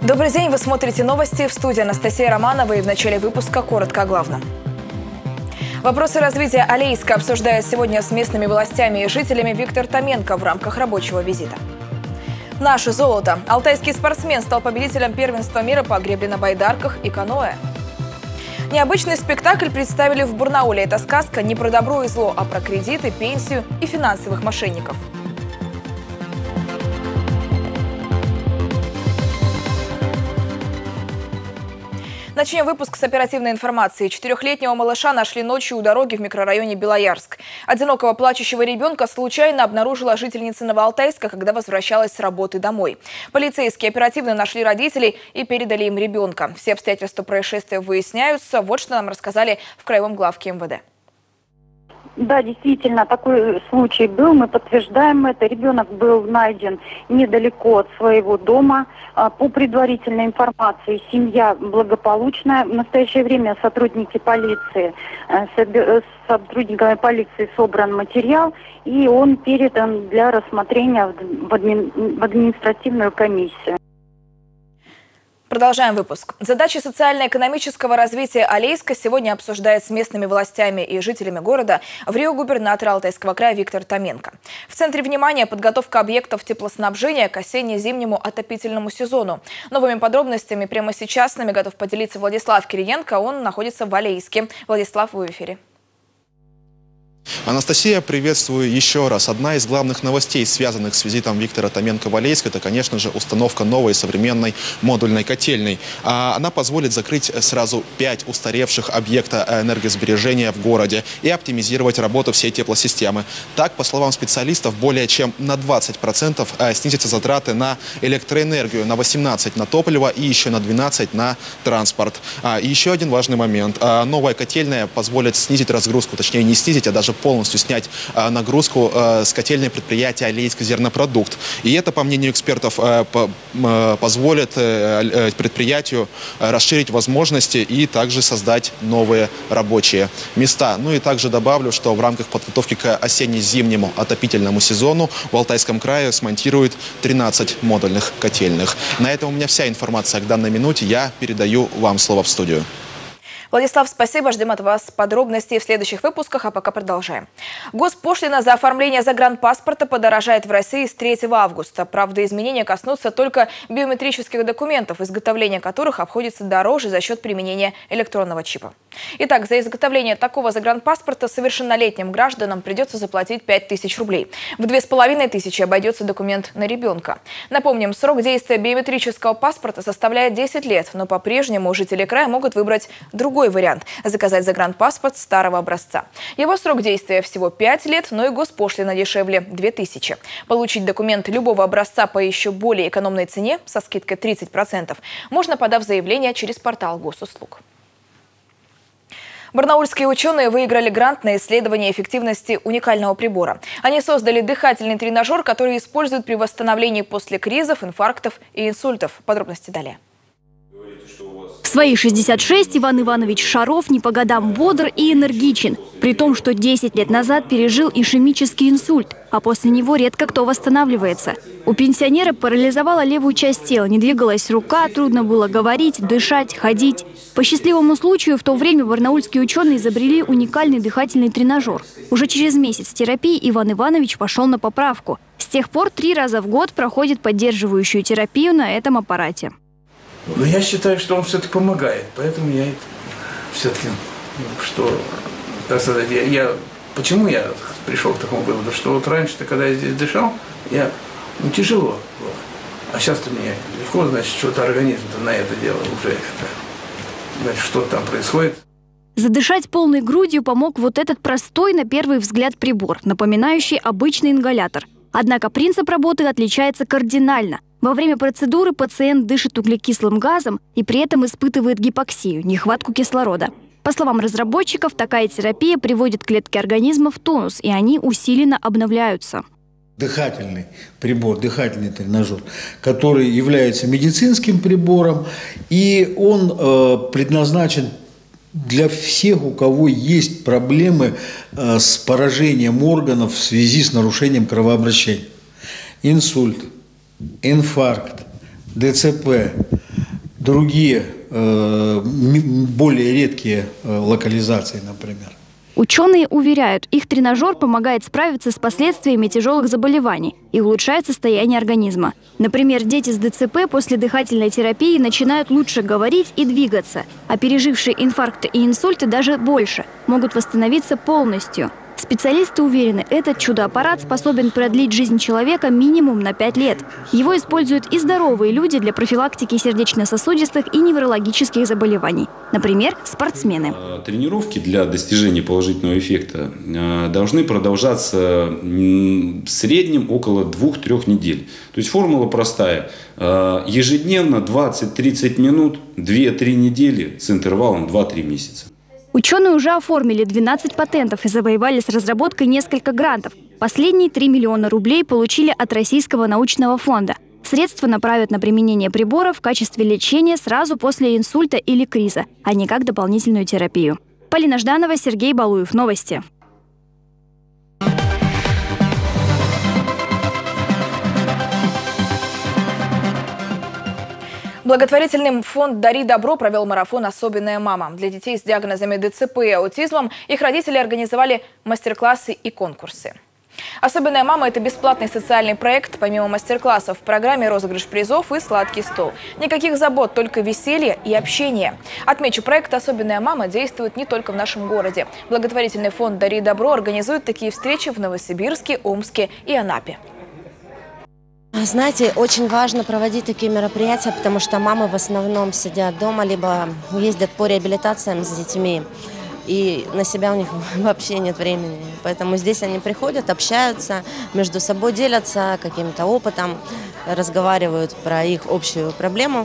Добрый день, вы смотрите новости. В студии Анастасия Романова, и в начале выпуска коротко о главном. Вопросы развития Алейска обсуждает сегодня с местными властями и жителями Виктор Томенко в рамках рабочего визита. Наше золото. Алтайский спортсмен стал победителем первенства мира по гребле на байдарках и каноэ. Необычный спектакль представили в Барнауле. Это сказка не про добро и зло, а про кредиты, пенсию и финансовых мошенников. Начнем выпуск с оперативной информации. 4-летнего малыша нашли ночью у дороги в микрорайоне Белоярск. Одинокого плачущего ребенка случайно обнаружила жительница Новоалтайска, когда возвращалась с работы домой. Полицейские оперативно нашли родителей и передали им ребенка. Все обстоятельства происшествия выясняются. Вот что нам рассказали в Краевом главке МВД. Да, действительно, такой случай был. Мы подтверждаем это. Ребенок был найден недалеко от своего дома. По предварительной информации, семья благополучная. В настоящее время сотрудниками полиции собран материал, и он передан для рассмотрения в административную комиссию. Продолжаем выпуск. Задачи социально-экономического развития Алейска сегодня обсуждает с местными властями и жителями города в Рио губернатор Алтайского края Виктор Томенко. В центре внимания подготовка объектов теплоснабжения к осенне-зимнему отопительному сезону. Новыми подробностями прямо сейчас с нами готов поделиться Владислав Кириенко. Он находится в Алейске. Владислав, вы в эфире. Анастасия, приветствую еще раз. Одна из главных новостей, связанных с визитом Виктора Томенко в Алейск, это, конечно же, установка новой современной модульной котельной. Она позволит закрыть сразу 5 устаревших объектов энергосбережения в городе и оптимизировать работу всей теплосистемы. Так, по словам специалистов, более чем на 20% снизятся затраты на электроэнергию, на 18% на топливо и еще на 12% на транспорт. И еще один важный момент. Новая котельная позволит снизить разгрузку, точнее не снизить, а даже полностью снять нагрузку с котельной предприятия «Алейск Зернопродукт». И это, по мнению экспертов, позволит предприятию расширить возможности и также создать новые рабочие места. Ну и также добавлю, что в рамках подготовки к осенне-зимнему отопительному сезону в Алтайском крае смонтируют 13 модульных котельных. На этом у меня вся информация к данной минуте. Я передаю вам слово в студию. Владислав, спасибо. Ждем от вас подробностей в следующих выпусках, а пока продолжаем. Госпошлина за оформление загранпаспорта подорожает в России с 3 августа. Правда, изменения коснутся только биометрических документов, изготовление которых обходится дороже за счет применения электронного чипа. Итак, за изготовление такого загранпаспорта совершеннолетним гражданам придется заплатить 5000 рублей. В 2500 обойдется документ на ребенка. Напомним, срок действия биометрического паспорта составляет 10 лет, но по-прежнему жители края могут выбрать другой вариант – заказать загранпаспорт старого образца. Его срок действия всего 5 лет, но и госпошлина дешевле – 2000. Получить документ любого образца по еще более экономной цене со скидкой 30% можно, подав заявление через портал госуслуг. Барнаульские ученые выиграли грант на исследование эффективности уникального прибора. Они создали дыхательный тренажер, который используют при восстановлении после кризов, инфарктов и инсультов. Подробности далее. В свои 66 Иван Иванович Шаров не по годам бодр и энергичен, при том, что 10 лет назад пережил ишемический инсульт, а после него редко кто восстанавливается. У пенсионера парализовала левую часть тела, не двигалась рука, трудно было говорить, дышать, ходить. По счастливому случаю в то время барнаульские ученые изобрели уникальный дыхательный тренажер. Уже через месяц терапии Иван Иванович пошел на поправку. С тех пор 3 раза в год проходит поддерживающую терапию на этом аппарате. Но я считаю, что он все-таки помогает, поэтому я все-таки, почему я пришел к такому выводу, что вот раньше-то, когда я здесь дышал, тяжело было, а сейчас-то мне легко, значит, что-то организм-то на это дело уже, значит, что там происходит. Задышать полной грудью помог вот этот простой на первый взгляд прибор, напоминающий обычный ингалятор. Однако принцип работы отличается кардинально. Во время процедуры пациент дышит углекислым газом и при этом испытывает гипоксию, нехватку кислорода. По словам разработчиков, такая терапия приводит клетки организма в тонус, и они усиленно обновляются. Дыхательный прибор, дыхательный тренажер, который является медицинским прибором, и он предназначен для всех, у кого есть проблемы с поражением органов в связи с нарушением кровообращения. Инсульт, инфаркт, ДЦП, другие более редкие локализации, например. Ученые уверяют, их тренажер помогает справиться с последствиями тяжелых заболеваний и улучшает состояние организма. Например, дети с ДЦП после дыхательной терапии начинают лучше говорить и двигаться, а пережившие инфаркты и инсульты даже больше, могут восстановиться полностью. Специалисты уверены, этот чудо-аппарат способен продлить жизнь человека минимум на 5 лет. Его используют и здоровые люди для профилактики сердечно-сосудистых и неврологических заболеваний. Например, спортсмены. Тренировки для достижения положительного эффекта должны продолжаться в среднем около 2-3 недель. То есть формула простая. Ежедневно 20-30 минут, 2-3 недели с интервалом 2-3 месяца. Ученые уже оформили 12 патентов и завоевали с разработкой несколько грантов. Последние 3 миллиона рублей получили от Российского научного фонда. Средства направят на применение прибора в качестве лечения сразу после инсульта или криза, а не как дополнительную терапию. Полина Жданова, Сергей Балуев. Новости. Благотворительный фонд «Дари добро» провел марафон «Особенная мама». Для детей с диагнозами ДЦП и аутизмом их родители организовали мастер-классы и конкурсы. «Особенная мама» – это бесплатный социальный проект. Помимо мастер-классов в программе розыгрыш призов и сладкий стол. Никаких забот, только веселье и общение. Отмечу, проект «Особенная мама» действует не только в нашем городе. Благотворительный фонд «Дари добро» организует такие встречи в Новосибирске, Омске и Анапе. Знаете, очень важно проводить такие мероприятия, потому что мамы в основном сидят дома, либо ездят по реабилитациям с детьми. И на себя у них вообще нет времени. Поэтому здесь они приходят, общаются, между собой делятся каким-то опытом, разговаривают про их общую проблему.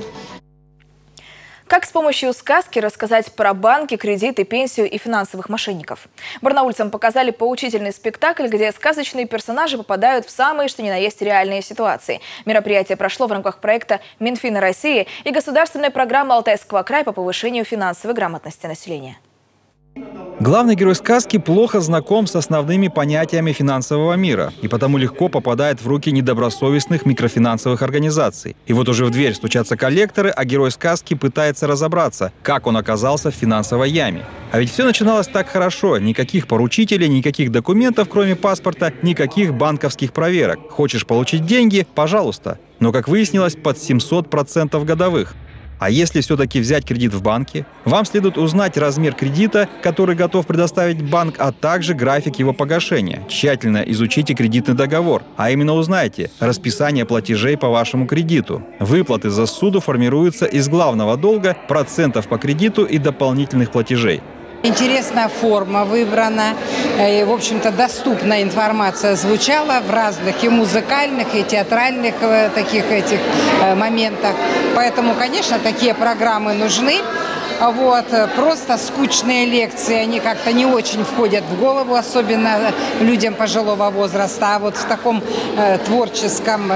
Как с помощью сказки рассказать про банки, кредиты, пенсию и финансовых мошенников? Барнаульцам показали поучительный спектакль, где сказочные персонажи попадают в самые что ни на есть реальные ситуации. Мероприятие прошло в рамках проекта Минфина России и государственной программы Алтайского края по повышению финансовой грамотности населения. Главный герой сказки плохо знаком с основными понятиями финансового мира и потому легко попадает в руки недобросовестных микрофинансовых организаций. И вот уже в дверь стучатся коллекторы, а герой сказки пытается разобраться, как он оказался в финансовой яме. А ведь все начиналось так хорошо. Никаких поручителей, никаких документов, кроме паспорта, никаких банковских проверок. Хочешь получить деньги – пожалуйста. Но, как выяснилось, под 700% годовых. А если все-таки взять кредит в банке? Вам следует узнать размер кредита, который готов предоставить банк, а также график его погашения. Тщательно изучите кредитный договор, а именно узнайте расписание платежей по вашему кредиту. Выплаты за ссуду формируются из главного долга, процентов по кредиту и дополнительных платежей. Интересная форма выбрана, и, в общем-то, доступная информация звучала в разных и музыкальных, и театральных таких этих моментах. Поэтому, конечно, такие программы нужны. Вот. Просто скучные лекции, они как-то не очень входят в голову, особенно людям пожилого возраста. А вот в таком творческом,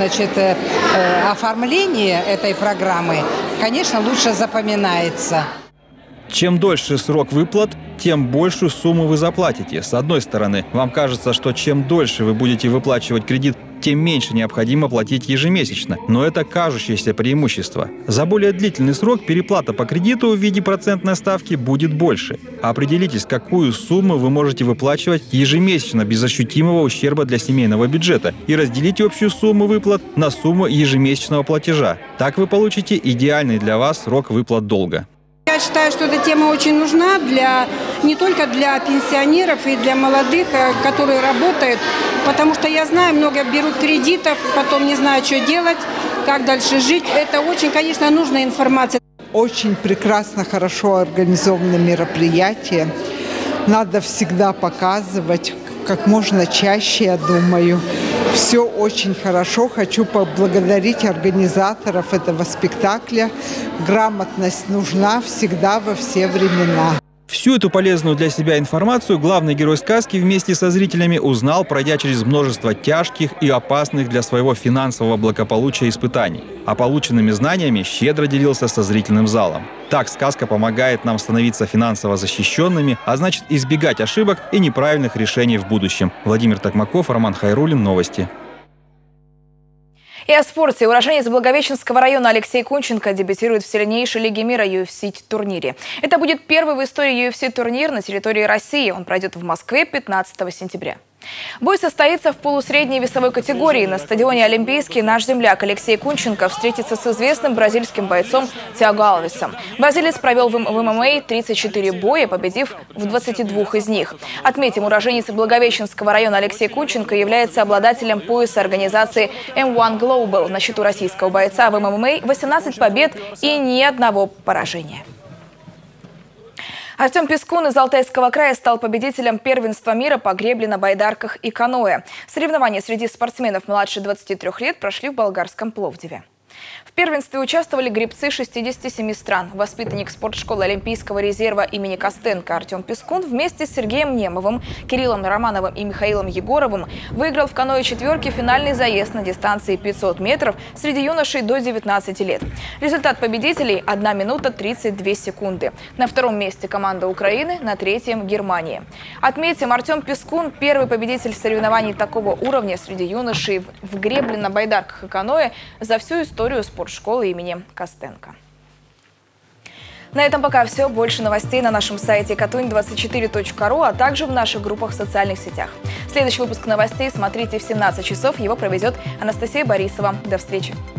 оформлении этой программы, конечно, лучше запоминается. Чем дольше срок выплат, тем большую сумму вы заплатите. С одной стороны, вам кажется, что чем дольше вы будете выплачивать кредит, тем меньше необходимо платить ежемесячно. Но это кажущееся преимущество. За более длительный срок переплата по кредиту в виде процентной ставки будет больше. Определитесь, какую сумму вы можете выплачивать ежемесячно без ощутимого ущерба для семейного бюджета, и разделите общую сумму выплат на сумму ежемесячного платежа. Так вы получите идеальный для вас срок выплат долга. Я считаю, что эта тема очень нужна не только для пенсионеров и для молодых, которые работают, потому что я знаю, много берут кредитов, потом не знают, что делать, как дальше жить. Это очень, конечно, нужная информация. Очень прекрасно, хорошо организованное мероприятие. Надо всегда показывать, как можно чаще, я думаю. Все очень хорошо. Хочу поблагодарить организаторов этого спектакля. Грамотность нужна всегда, во все времена. Всю эту полезную для себя информацию главный герой сказки вместе со зрителями узнал, пройдя через множество тяжких и опасных для своего финансового благополучия испытаний. А полученными знаниями щедро делился со зрительным залом. Так сказка помогает нам становиться финансово защищенными, а значит избегать ошибок и неправильных решений в будущем. Владимир Токмаков, Роман Хайруллин. Новости. И о спорте. Уроженец Благовещенского района Алексей Кунченко дебютирует в сильнейшей лиге мира UFC-турнире. Это будет первый в истории UFC-турнир на территории России. Он пройдет в Москве 15 сентября. Бой состоится в полусредней весовой категории. На стадионе «Олимпийский» наш земляк Алексей Кунченко встретится с известным бразильским бойцом Тиаго Алвесом. Бразилец провел в ММА 34 боя, победив в 22 из них. Отметим, уроженец Благовещенского района Алексей Кунченко является обладателем пояса организации M1 Global. На счету российского бойца в ММА 18 побед и ни одного поражения. Артем Пискун из Алтайского края стал победителем первенства мира по гребле на байдарках и каноэ. Соревнования среди спортсменов младше 23 лет прошли в болгарском Пловдиве. В первенстве участвовали гребцы 67 стран. Воспитанник спортшколы Олимпийского резерва имени Костенко Артем Пискун вместе с Сергеем Немовым, Кириллом Романовым и Михаилом Егоровым выиграл в каноэ-четверке финальный заезд на дистанции 500 метров среди юношей до 19 лет. Результат победителей – 1 минута 32 секунды. На втором месте команда Украины, на третьем – Германия. Отметим, Артем Пискун – первый победитель соревнований такого уровня среди юношей в гребле на байдарках и каноэ за всю историю спортшколы имени Костенко. На этом пока все. Больше новостей на нашем сайте katuny24.ru, а также в наших группах в социальных сетях. Следующий выпуск новостей смотрите в 17 часов. Его проведет Анастасия Борисова. До встречи.